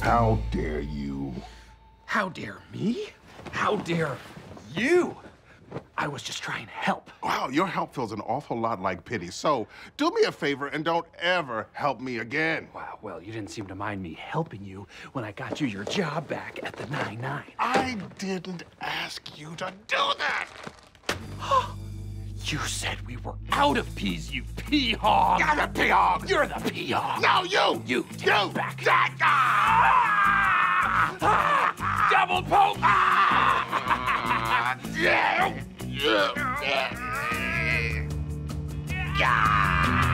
How dare you? How dare me? How dare you? I was just trying to help. Wow, your help feels an awful lot like pity. So, do me a favor and don't ever help me again. Wow, well, you didn't seem to mind me helping you when I got you your job back at the 9-9. I didn't ask you to do that! You said we were out of peas, you PEA Hog! I'm a PEA Hog! You're the PEA Hog! No, you! You take it back! Double poke! Yeah!